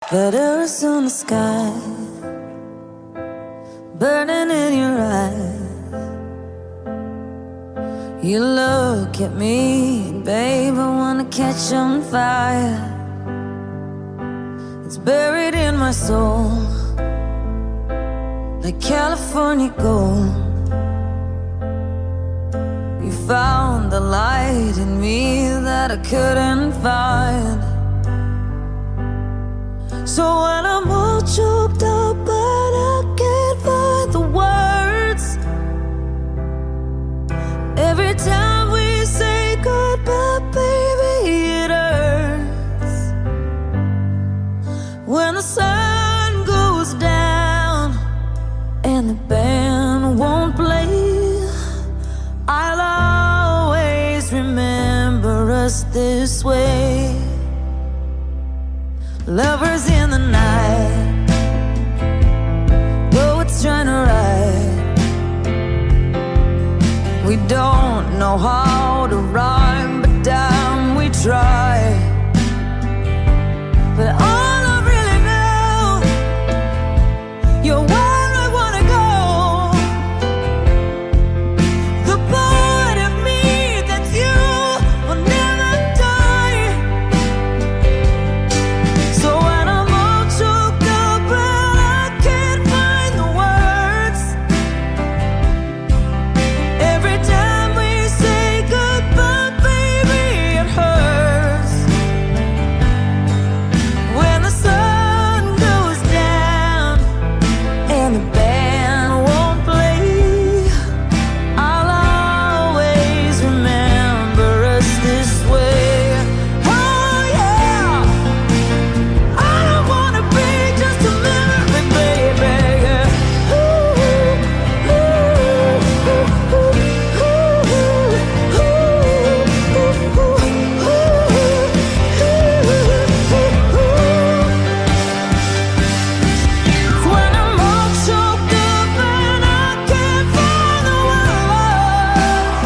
Letters on the sky, burning in your eyes. You look at me, babe, I wanna catch on fire. It's buried in my soul, like California gold. You found the light in me that I couldn't find. So when I'm all choked up but I can't find the words, every time we say goodbye, baby, it hurts. When the sun goes down and the band won't play, I'll always remember us this way. Lovers in the night, poets trying to write. We don't know how to rhyme, but damn, we try. But all I really know, you're where I wanna go. The part of me that's you will never die. So when I'm all choked up and I can't find the words, every time we say goodbye, baby, it hurts. When the sun goes down and the band won't play, I'll always remember us this way. Oh yeah, I don't wanna be just a memory, baby. Ooh, ooh, ooh, ooh, when I'm all choked up and I can't find the words,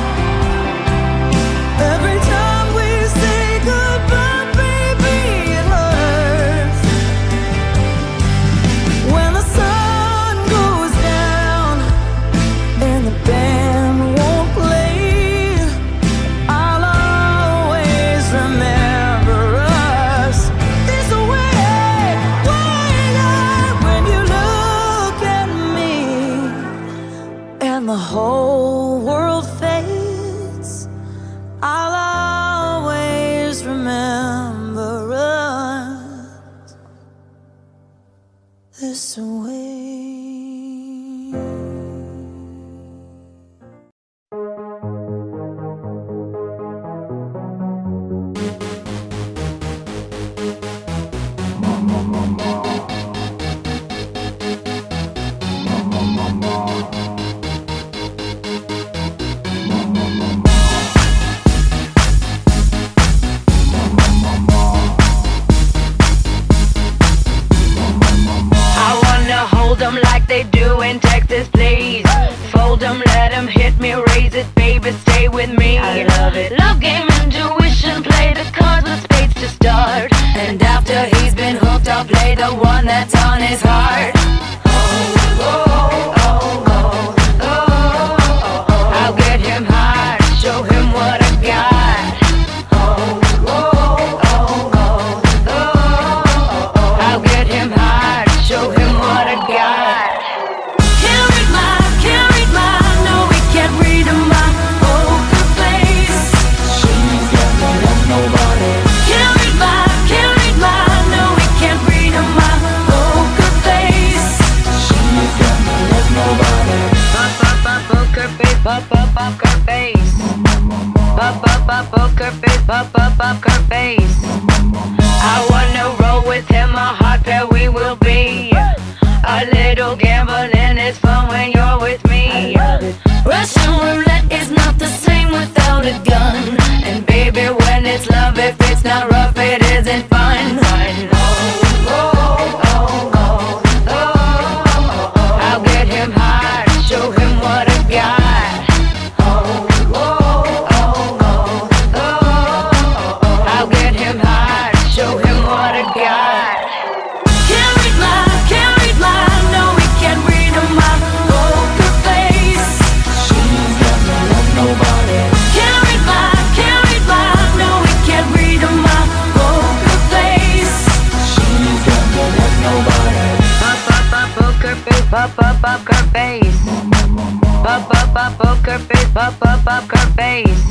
every time we say goodbye, baby, it hurts. When the sun goes down and the band won't play, I'll always remember us this way. When you look at me and the whole world fades, I'll always remember us this way. I wanna hold them like they do in Texas, please. Fold them, let them hit me, raise it, baby, stay with me. I love it. Love game, intuition, play the cards with spades to start. And after he's been hooked, I'll play the one that's on his heart. Oh, oh, oh, oh, oh, oh, oh. I'll get him hard, show him what I got. Oh, oh, oh, oh, oh, oh. I'll get him hard, show him what I got. Can't read my, no, we can't read my poker face. She's got me like nobody. Can't read my, no, we can't read my poker face. She's got me like nobody. Poker face, poker face. Poker face, poker face. I wanna roll with him, a hot pair we will be. A little gambling is fun when you're with me. Russian roulette is not the same without a gun. And baby, when it's love, if it's not rough, it isn't fun. I'll get him hard, show him what I got. I'll get him hard, show him what I got. poker face. Poker face. Poker face.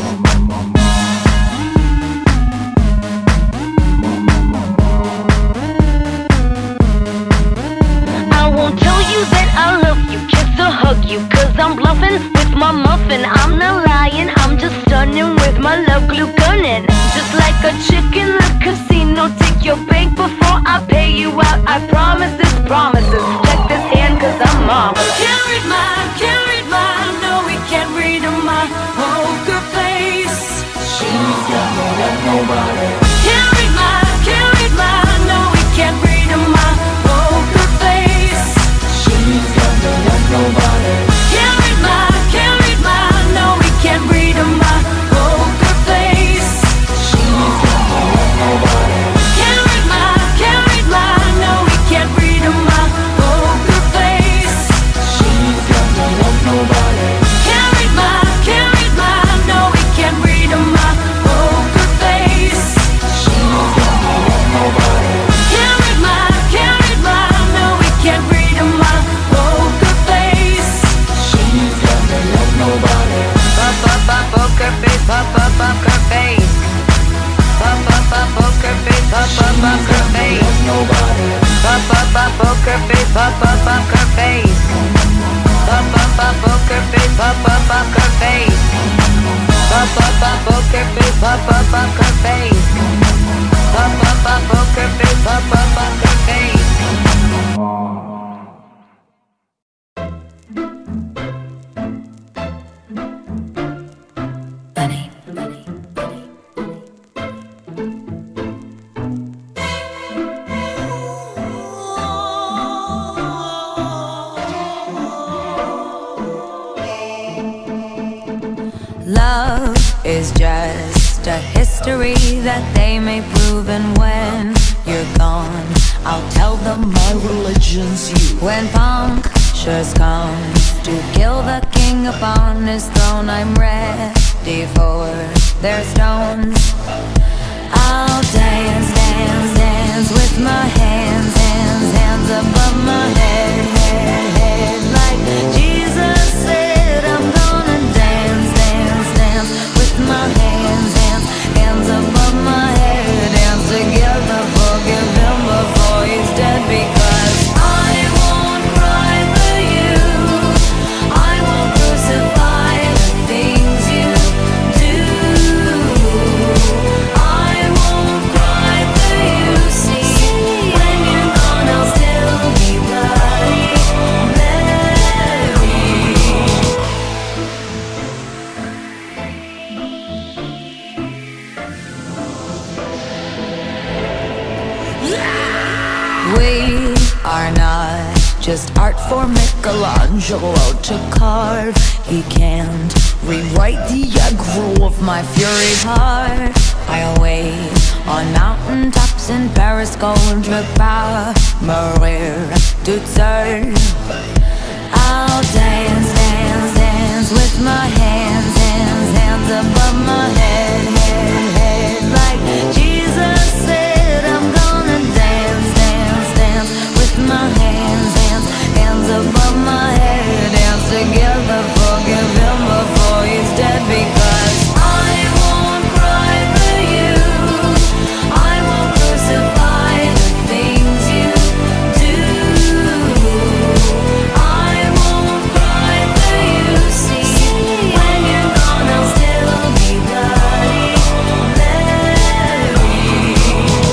I won't tell you that I love you, kiss or hug you, 'cause I'm bluffing with my muffin. I'm not lying, I'm just stunning with my love glue gunning. Just like a chick in the casino, take your bank before I pay you out. I promise this promises. Check this hand 'cause I'm marvelous. Can't read mine, no, we can't read my poker face. She's got me like nobody. Can't read mine, no, we can't read my poker face. She's got me like nobody. Can't read mine, no, we can't read my poker face. She's got me like nobody. Can't read mine, no, we can't read my poker face. She's got me like nobody. Can't read mine, no, we can't read my poker face. She's got me like nobody. Can't read mine, no, we can't read my poker face. She's got me like nobody. Poker face. Poker face. Poker face. Poker face. Nobody. Poker face. Poker face. Poker face. Poker face. Poker face. Poker face. Poker face. Poker face. Bunny. Love is just a history that they may prove, and when you're gone, I'll tell them my religion's you. When punctures come to kill the king upon his throne, I'm ready for their stones. I'll dance, dance, dance with my hands, hands, hands above my head, head, head. Like Jesus said, I'm gonna dance, dance, dance with my hands, hands, hands above my head. Dance together, forgive him before he's dead, because I won't cry for you. I won't crucify the things you do. I won't cry for you. See, when you're gone, I'll still be bloody Mary. We are not just art for Michelangelo to carve. He can't rewrite the aggro of my fury heart. I'll wait on mountaintops in Paris, contre power, Maria to serve. I'll dance, dance, dance with my hands, hands, hands above my head, head, head. Like Jesus said, I'm gonna dance, dance, dance with my hands, hands, hands above my head. Dance together, forgive him before he's dead, because I won't cry for you. I won't crucify the things you do. I won't cry for you. See, when you're gone, I'll still be bloody Mary.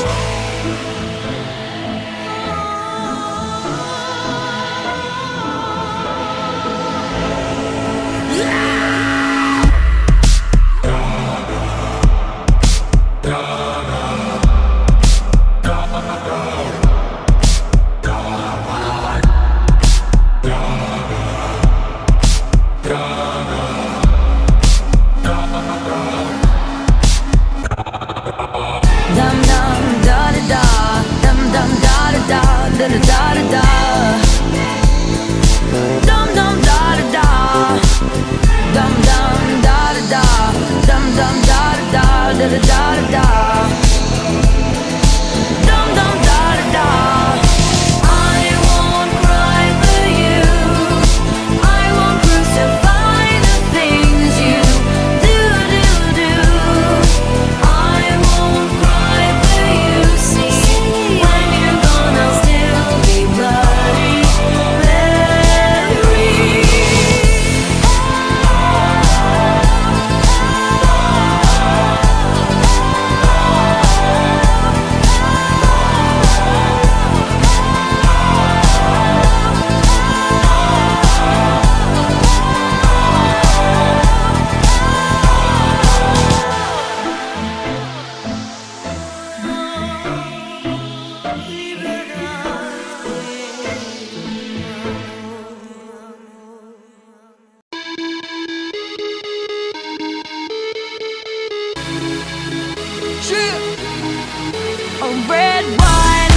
red wine.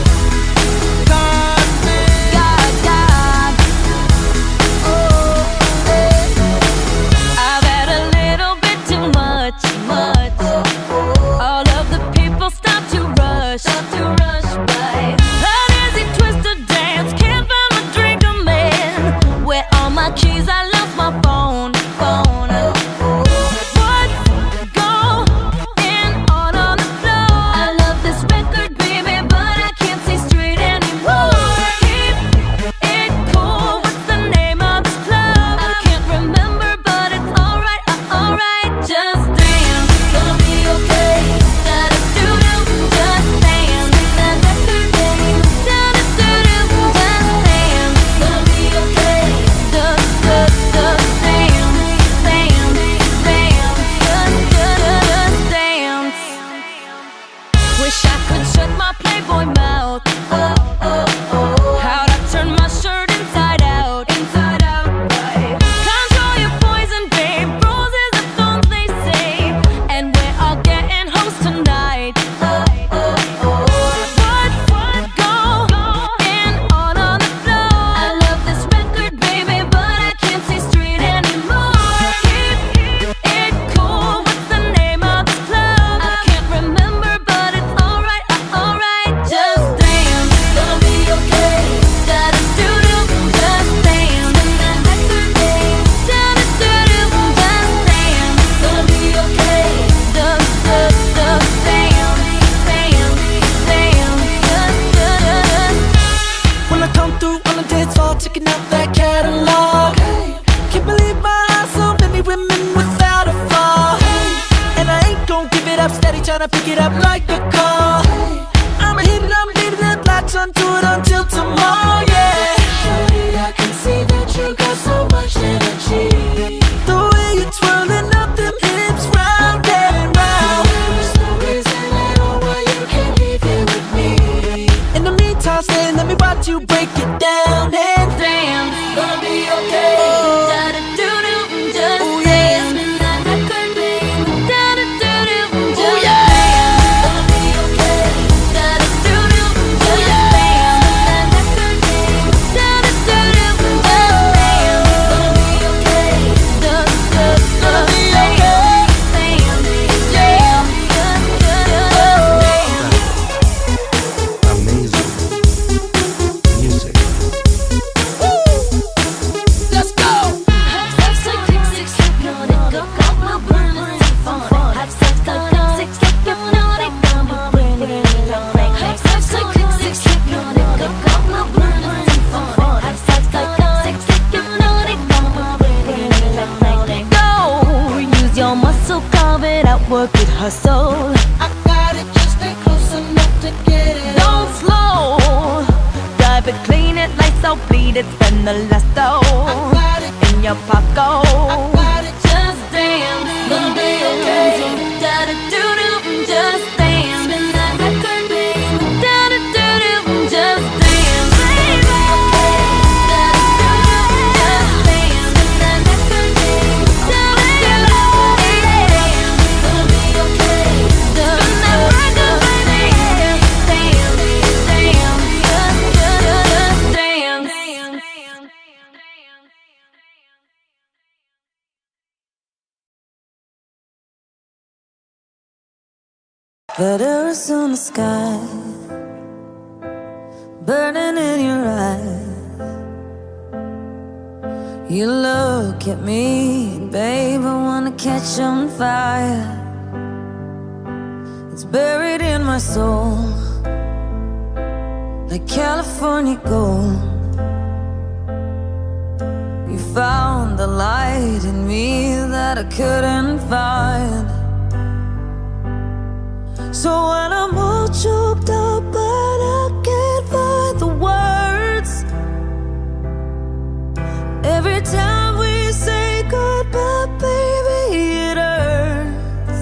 God, God. Oh, I've had a little bit too much. All of the people stop to rush by. An easy twisted dance, can't find my drink, a man. Where are my keys? I lost my phone. Tryna pick it up like a call. I'ma hit it, I'm leaving it, latch onto it until tomorrow, yeah. Shorty, I can see that you got so much energy. The way you're twirling up them hips round and round. There's no reason at all why you can't leave here with me. In the meantime, stay, let me watch you break it down and dance. Gonna be okay. Work it, hustle. I got it, just stay close enough to get it. Don't slow. Drive it, clean it, lights out, bleed it, spend the last dough. I got it in your pocket. I got it, just dance. Gonna be okay. Da-da-do-do, just dance. Spin that record, baby. Da-da-do-do, just dance, baby. Letters on the sky, burning in your eyes. You look at me, babe, I wanna catch on fire. It's buried in my soul, like California gold. You found the light in me that I couldn't find. So when I'm all choked up but I can't find the words, every time we say goodbye, baby, it hurts.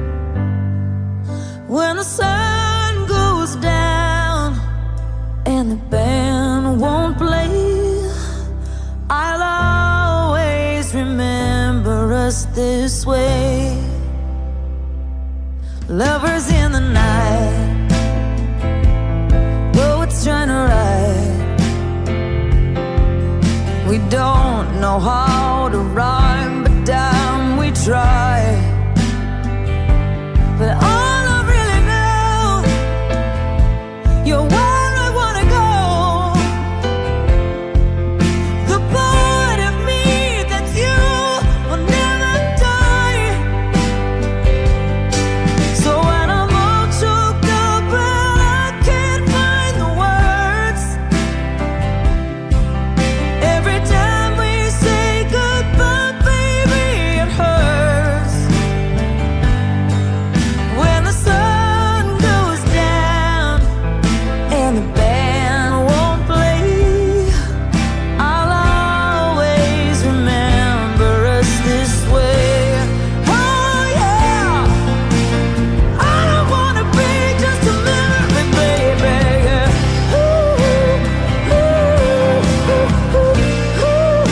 When the sun goes down and the band won't play, I'll always remember us this way. Lovers in the night, know how to rhyme, but damn, we try. But all I really know, you're where I wanna go. The part of me that's you will never die. So when I'm all choked up and I can't find the words, every time we say goodbye, baby, it hurts. When the sun goes down and the band won't play, I'll always remember us this way. Oh yeah, I don't wanna be just a memory, baby. Ooh, ooh, ooh, ooh,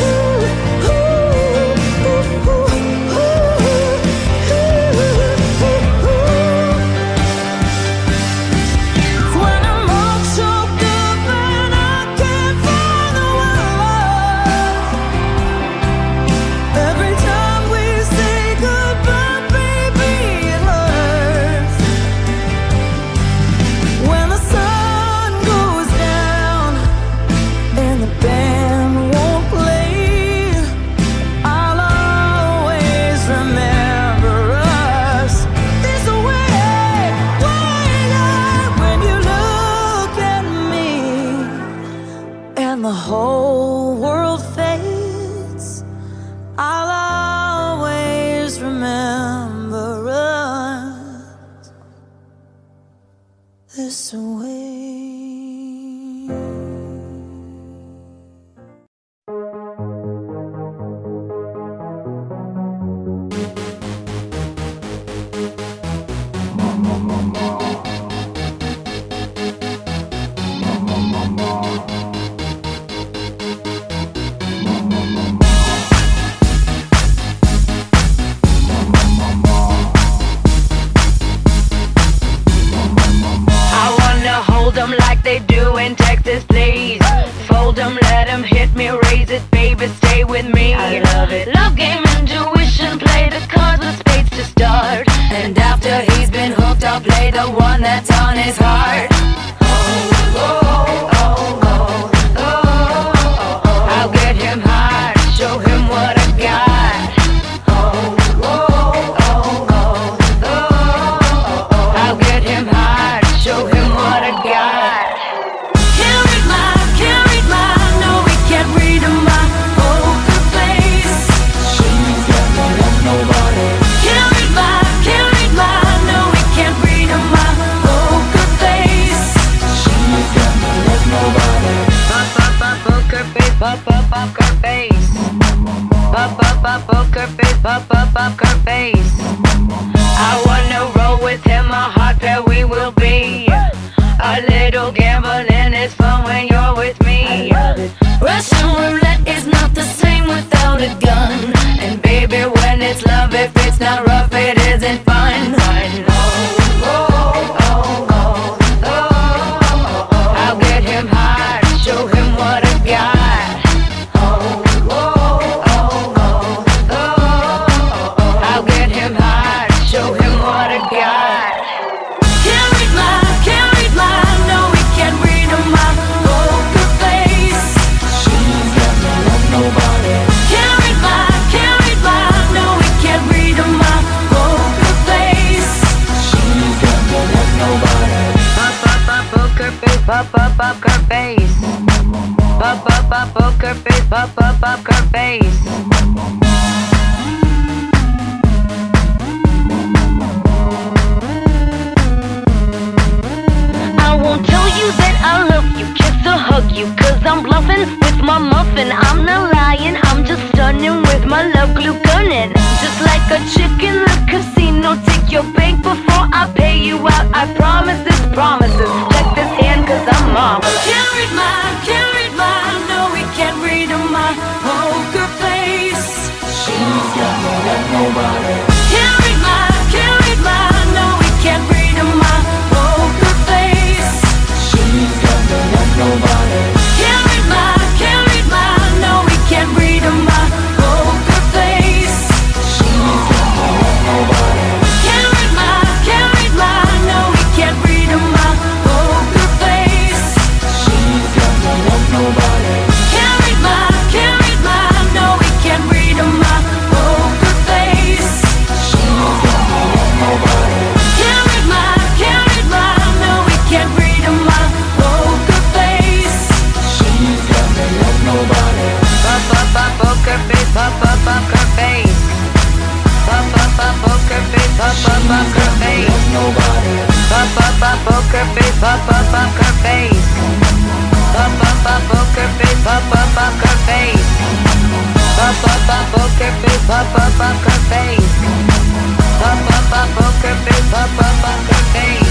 when I'm all choked up and I can't find the word, every time we say goodbye, baby, it hurts. When the sun goes down and the band won't play, I'll always remember us this way. When you look at me and the whole world fades, I'll always remember us this way. I wanna hold them like they do in Texas, please. Fold them, let them hit me, raise it, baby, stay with me. I love it. Love game, intuition, play the cards with spades to start. And after he's been hooked, I'll play the one that's on his heart. I'll get him hard, show him what I got. I'll get him hard, show him what I got. Can't read my, no, we can't read my poker face. She's got me like nobody. Can't read my, no, we can't read my poker face. She's got me like nobody. Poker face, poker face. Poker face, poker face. I wanna roll with him, a hot pair we will be. A little gambling is fun when you're with me. Russian roulette is not the same without a gun. And baby, when it's love, if it's not rough, it isn't fun. I'll get him hard, show him what I got. I'll get him hard, show him what I got. Can't read my, no, we can't read my poker face. She's got me like nobody. Can't read my, no, we can't read my poker face. She's got me like nobody. Poker face, poker face. Poker face, poker face. I won't tell you that I love you, kiss or hug you, 'cause I'm bluffing with my muffin. I'm not lying, I'm just stunning with my love glue gunning. Just like a chick in the casino, take your bank before I pay you out. I promise this promises. Check this hand, 'cause I'm marvelous. Can't read my, no, we can't read my poker face. She's got me like nobody. Can't read my, no, we can't read my poker face. She's got me like nobody. Can't read my, no, we can't read my poker face, poker face. Poker face, poker face.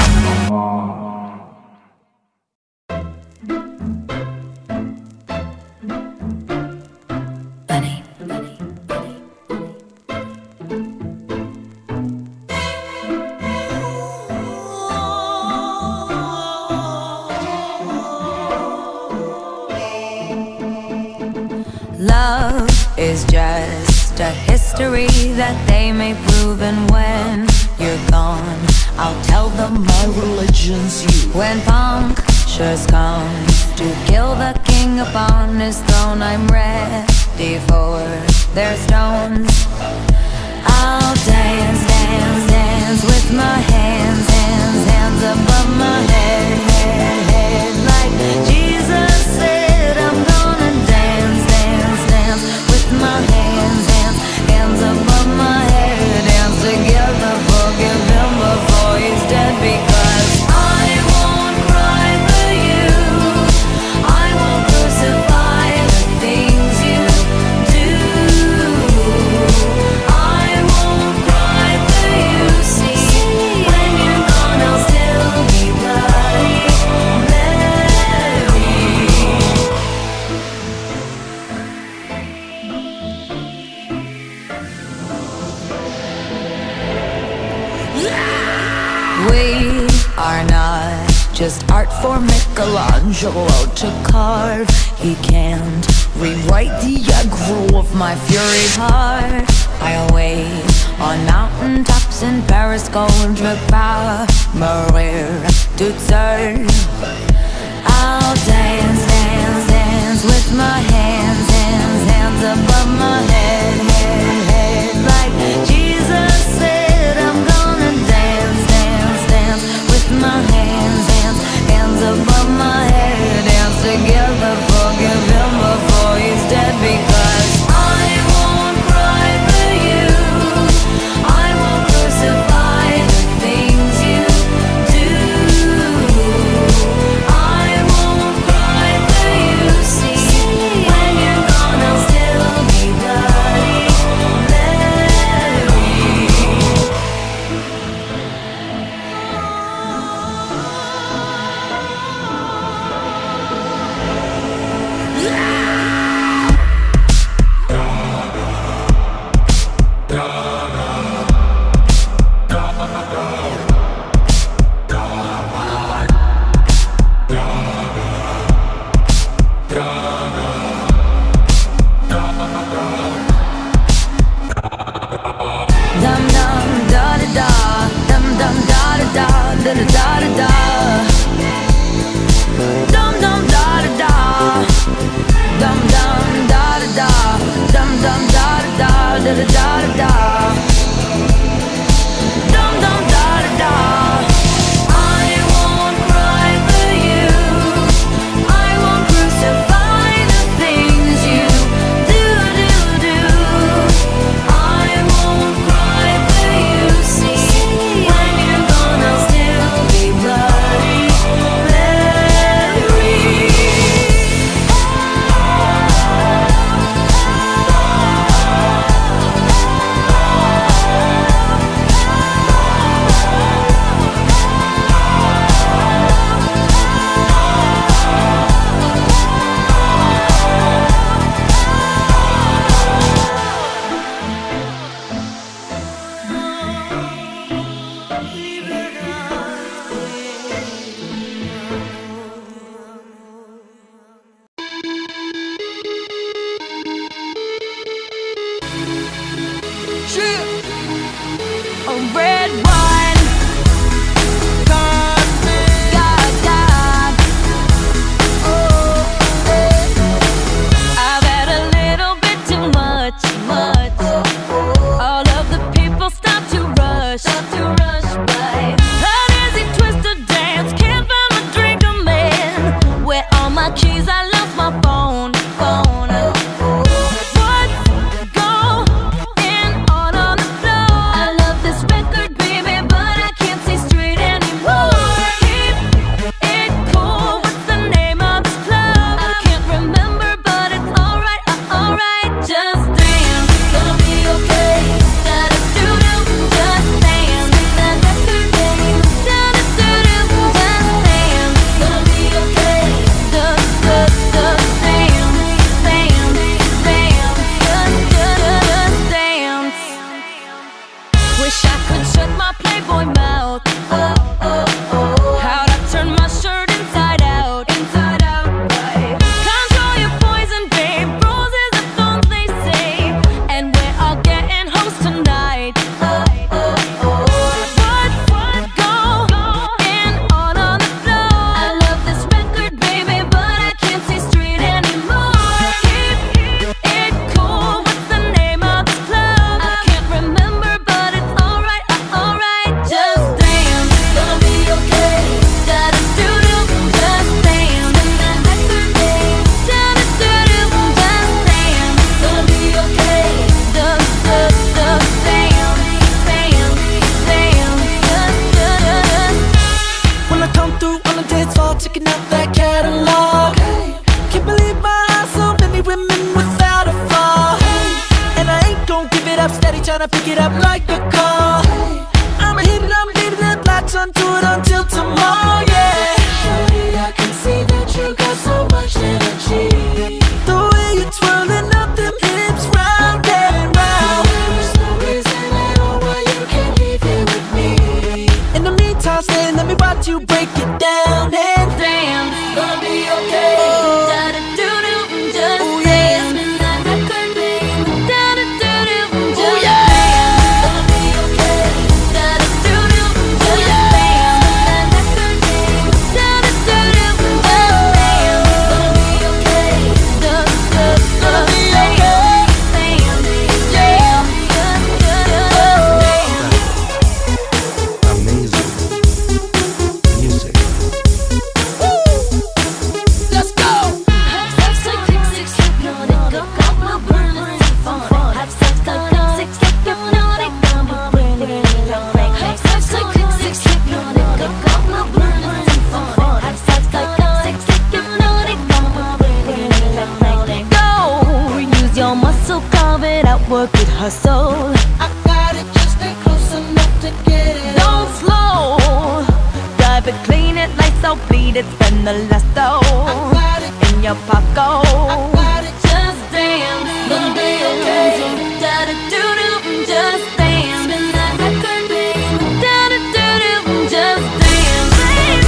Love is just a history that they may prove, and when you're gone, I'll tell them my religion's you. When punctures come to kill the king upon his throne, I'm ready for their stones. I'll dance, dance, dance with my hands, hands, hands above my head, head, head. Like Jesus said, I'm gonna dance, dance, dance with my hands, hands, hands above my head. Dance together, forgive him before he's dead, because I won't cry for you. I won't crucify the things you do. I won't cry for you. See, when you're gone, I'll still be bloody Mary. We are not just art for Michelangelo to carve. He can't rewrite the aggro of my fury heart. I wait on mountain tops in Paris, contre pas mourir toute seule. I'll dance, dance, dance with my hands, hands, hands above my head, head, head. Like Jesus said, I'm gonna dance, dance, dance with my hands, hands, hands above my head. Dance together, forgive him before he's dead, because I won't cry for you. I won't crucify the things you do. I won't cry for you. See, when you're gone, I'll still be bloody Mary. Dum dum da da da, dum dum da da da, da da da da da. Dum dum da da da, dum dum da da da, dum dum da da da, da da da da. Dum dum da da da. I won't cry for you. I won't crucify the things you do, do, do. I won't cry for you. See, when you're gone, I'll still be bloody Mary. Oh, red wine, God, God. Oh, I've had a little bit too much. All of the people stop to rush by. An easy twist to dance, can't find my drink on fall, checking out that catalog. Can't believe my eyes, so many women without a flaw. And I ain't gon' give it up, steady tryna pick it up like a call. I'ma hit it, I'm leaving it, latch onto it until tomorrow, yeah. Shorty, I can see that you got so much energy. The way you're twirling up them hips round and round. There's no reason at all why you can't leave here with me. In the meantime, stay, let me watch you break it down and dance. Gonna be okay. Work it, hustle. I got it, just stay close enough to get it. Don't slow. Drive it, clean it, lights out, bleed it, spend the last dough. I got it in your pocket. I got it, just dance. Gonna be okay. Da-da-do-do, just dance. Spin that record, baby. Da-da-do-do, just dance, baby.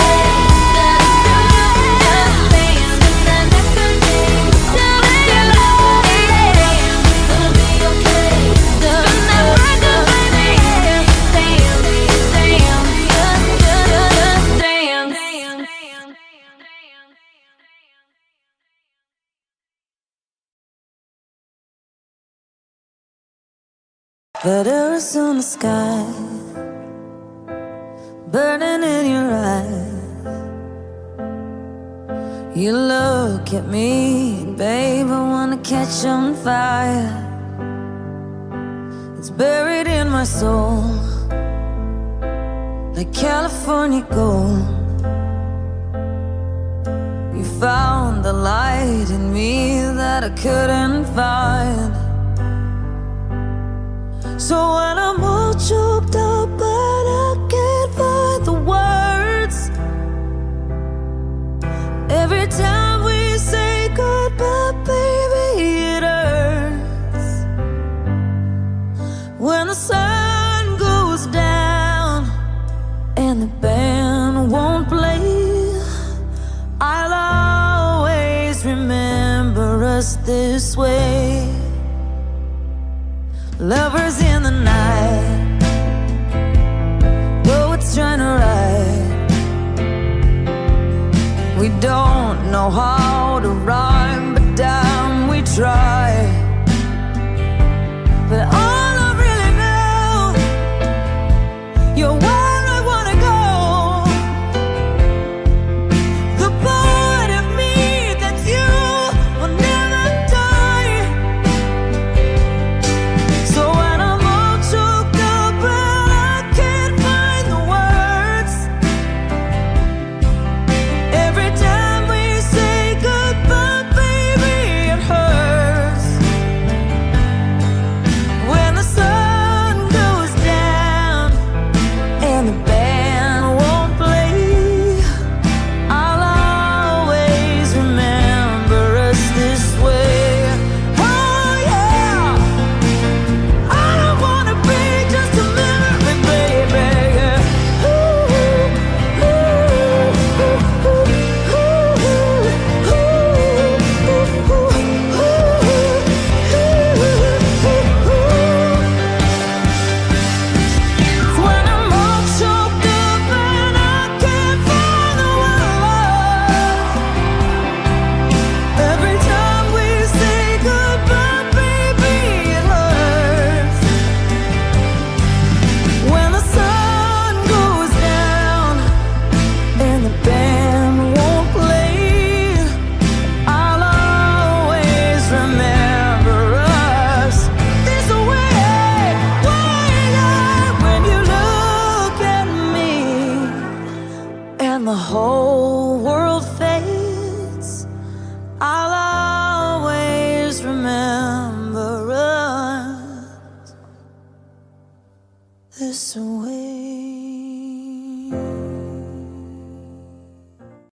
Letters on the sky, burning in your eyes. You look at me, babe, I wanna catch on fire. It's buried in my soul, like California gold. You found the light in me that I couldn't find. So when I'm all choked up but I can't find the words, every time we say goodbye, baby, it hurts. When the sun goes down and the band won't play, I'll always remember us this way. Lovers in the night, poets trying to write. We don't know how to rhyme, but damn, we try. But all I really know, you're where I wanna go. The part of me that's you will never die. So when I'm all choked up and I can't find the words, every time we say goodbye, baby, it hurts. whole world fades, I'll always remember us this way.